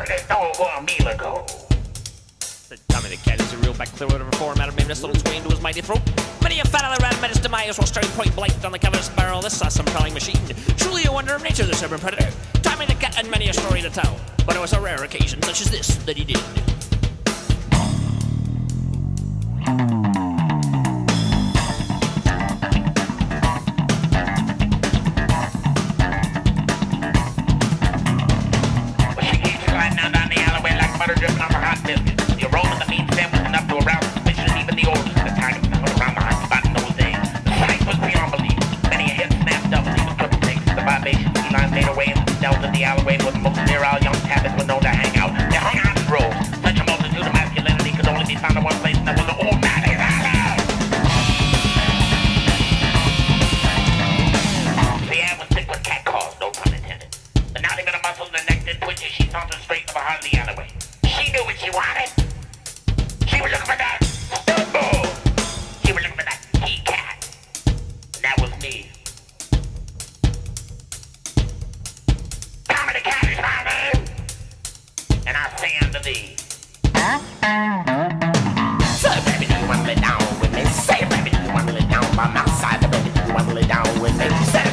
it over a meal ago. Tommy the cat is a real back clear out of a format of named this little swing into his mighty throat. Many a fat other rat met his demise while staring point blank on the covetous barrel of this awesome prowling machine. Truly a wonder of nature, this urban predator. Tommy the cat had many a story to tell, but it was a rare occasion such as this that he did. Well, she keeps sliding down the alleyway like butter dripping off a hot biscuit. You're rolling the meat sandwich enough to arouse suspicion, even the orders of the target hung around the hot spot in those days. The sight was beyond belief. Many a head snapped double, even triple takes. The vivacious feline made her way into the delta of the alleyway where the most virile young tappets were known to hang out. They hung out in droves. Such a multitude of masculinity could only be found in one place, and that was the old Matty's alley. The air was thick with cat calls, no pun intended. But not even a muscle in the neck did twitch as she sauntered straight to the heart of the alleyway. She knew what she wanted. She was looking for that Stumbo. She was looking for that key cat. And that was me. Tommy the cat is my name. And I say unto thee. Say, baby, do you want to lay down with me? Say, baby, do you want to lay down by my side? Baby, do you want to lay down with me? Say,